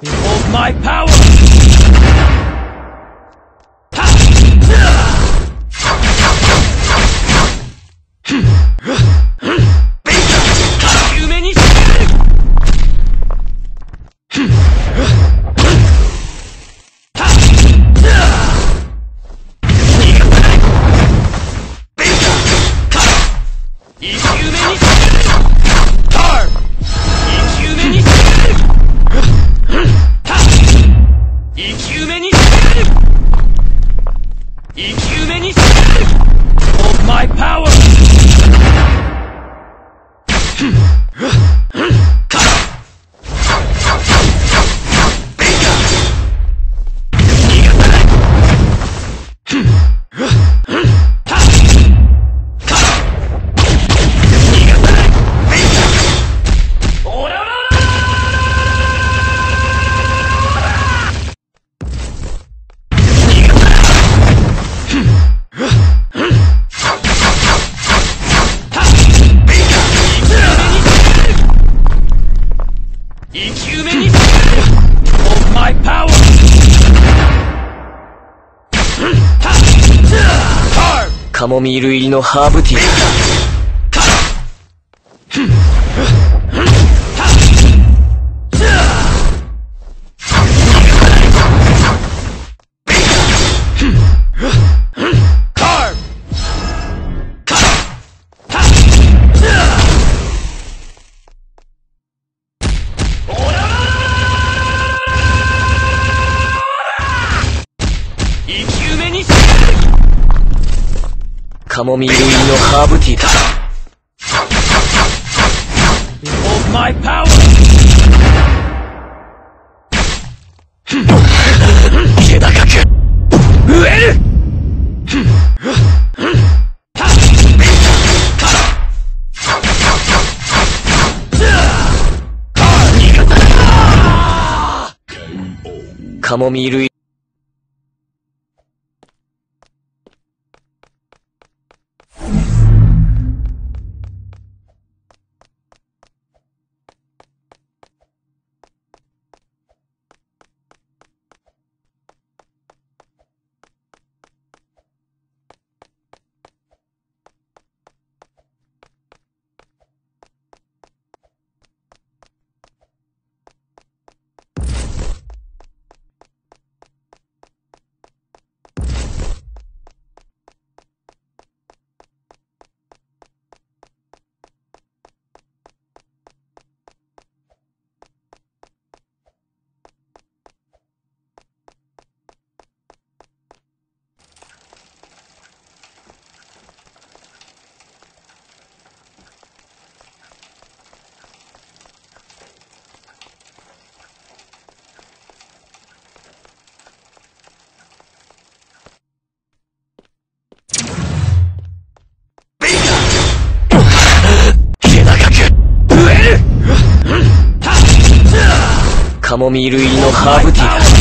Behold my power! My power! My power! カモミール入りのハーブティーカモミール入りのハーブティーだ。 Behold my power! 気高く植える。カモミール入りカモミール入りのハーブティーだ。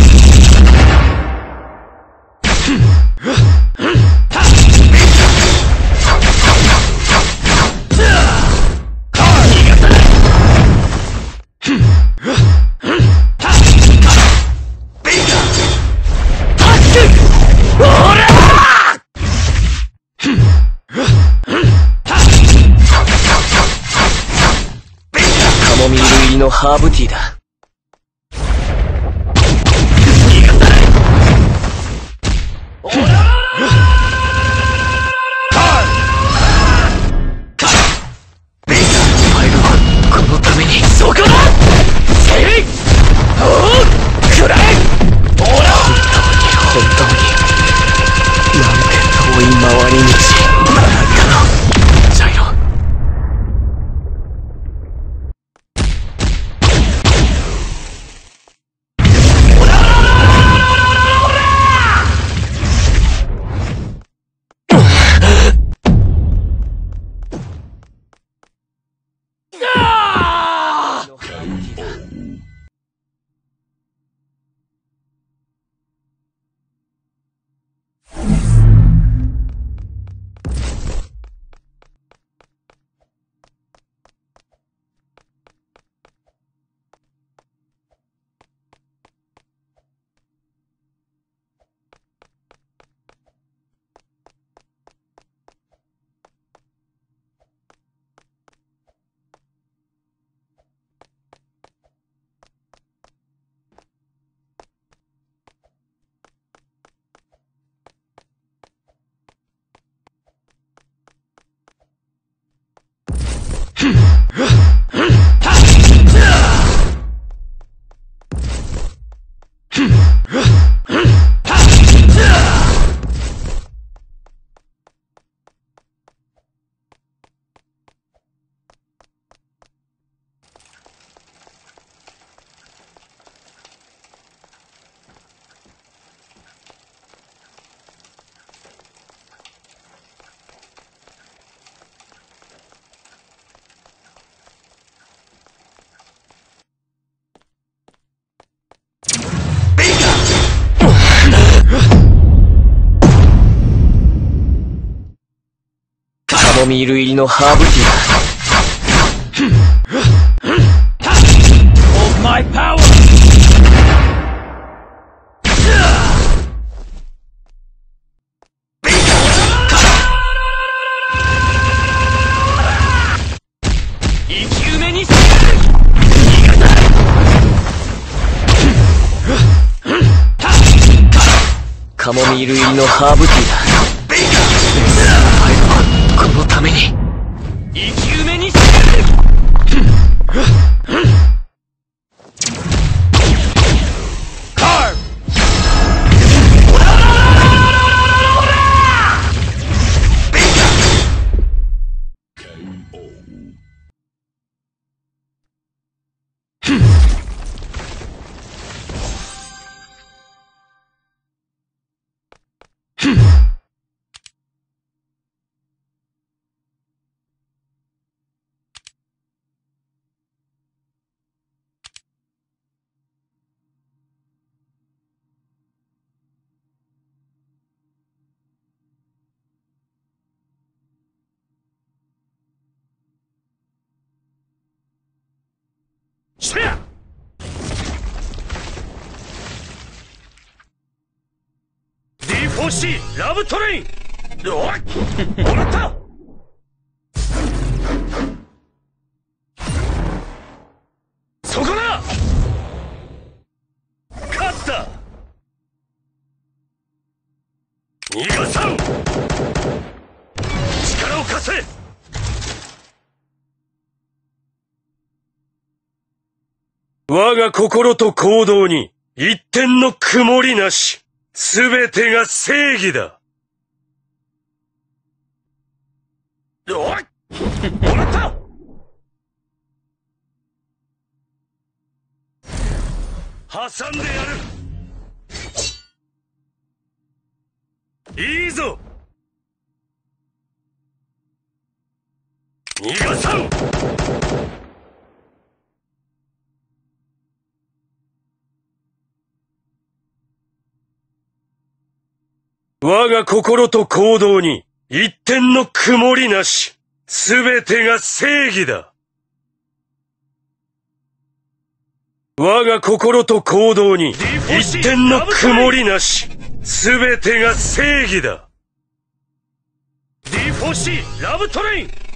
カモミール入りのハーブティーだ。 ミール入りのハーブティーだ。 Hold my power! 生き埋めにする。カモミール入りのハーブティーだ。このために生き埋めにする。 Carve! シェア D4C ラブトレイン。おいもらった。そこだ。勝った。逃がさん。力を貸せ。我が心と行動に一点の曇りなし。すべてが正義だ。おいもらった。挟んでやる。いいぞ。逃がさん。我が心と行動に一点の曇りなし。すべてが正義だ。我が心と行動に一点の曇りなし。すべてが正義だ。D4C ラブトレイン。